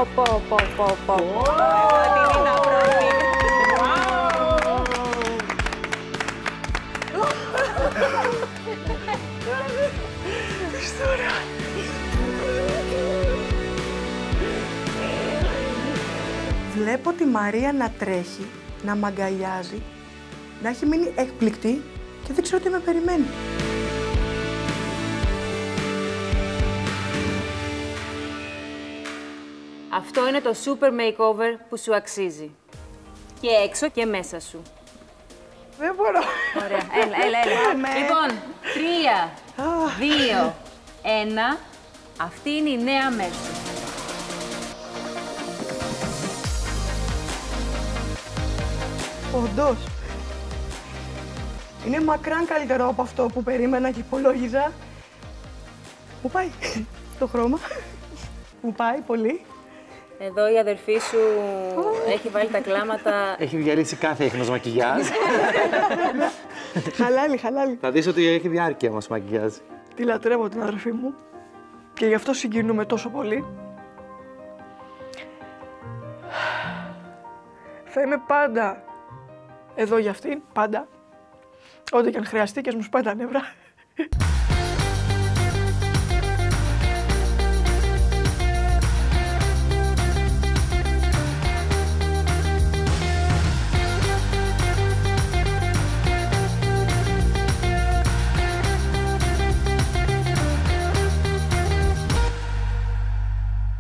Αντιλίνα πρώτη. Βλέπω τη Μαρία να τρέχει, να μ' αγκαλιάζει, να έχει μείνει έκπληκτη και δεν ξέρω τι με περιμένει. Αυτό είναι το super makeover που σου αξίζει. Και έξω και μέσα σου. Δεν μπορώ. Ωραία, έλα. Λοιπόν, 3, 2, 1. Αυτή είναι η νέα Μέρση. Όντως. Είναι μακράν καλύτερο από αυτό που περίμενα και υπολόγιζα. Μου πάει το χρώμα. Μου πάει πολύ. Εδώ η αδερφή σου έχει βάλει τα κλάματα. Έχει διαλύσει κάθε ίχνος μακιγιάζ. Χαλάλι. Θα δεις ότι έχει διάρκεια μας μακιγιάζ. Τη λατρεύω την αδερφή μου και γι' αυτό συγκινούμε τόσο πολύ. Θα είμαι πάντα εδώ για αυτήν, πάντα. Ό,τι και αν χρειαστεί και ας μου σπάει τα νεύρα.